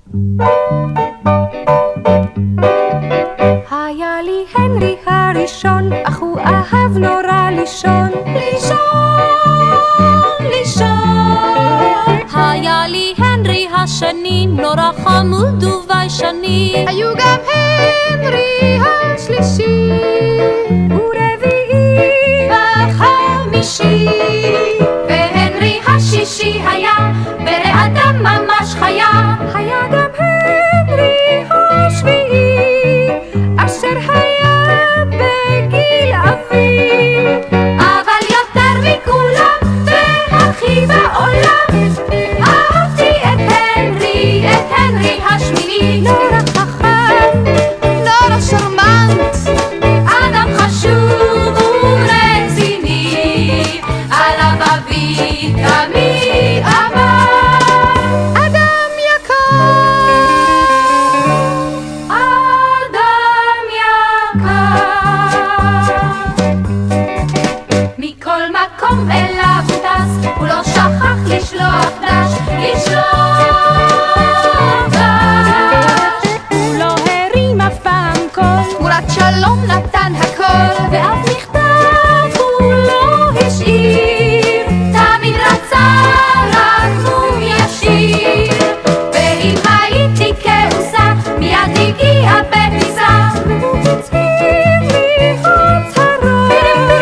היה לי הנרי הראשון, אך הוא אהב נורא לישון. היה לי הנרי השני, נורא חמוד וביישני. היו גם הנרי השלישי ורביעי וחמישי, והנרי השישי היה בני אדם ממש חיה. היה גם הנרי השביעי, אשר היה בגיל אבי. אבל יותר מכולם והכי בעולם אהבתי את הנרי השמיני. נורא חכם, נורא שרמנט, אדם חשוב ורציני, עליו אבי תמיד אמר. אדם יקר, אדם יקר. מכל מקום אליו הוא טס, הוא לא שכח לשלוח דש, הוא לא הרים אף פעם קול, תמורת שלום נתן הכל, ואף מכתב הוא לא השאיר, תמיד רצה רק מום ישיר. ואם הייתי כעוסה מיד הגיע בפיסה, הצהיר לי הצהרות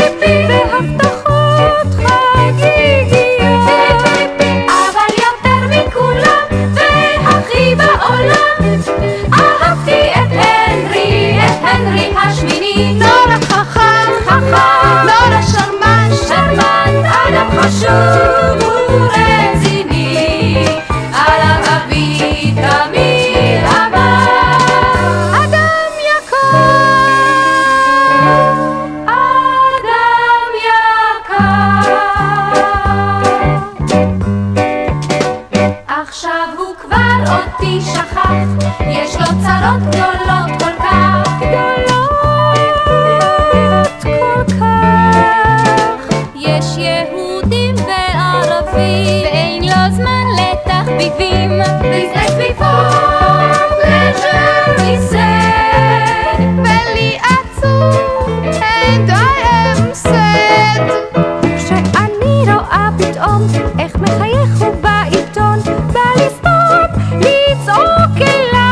והבטחות חגיגיות. אבל יותר מכולם והכי בעולם אהבתי את הנרי השמיני. נורא חכם, נורא שרמנט, אדם חשוב ורציני, עליו אבי תמיד אמר. אדם יקר, אדם יקר. עכשיו הוא כבר אותי שכח, יש לו צרות גדולות כל כך. כל כך יש יהודים וערבים, ואין לו זמן לתחביבים. This is before pleasure he said, ולי עצוב, and I am sad. כשאני רואה פתאום איך מחייך הוא בעיתון, בא לי סטופ לצעוק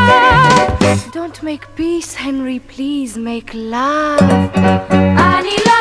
אליו, Don't make peace, Henry, please make love. אני לא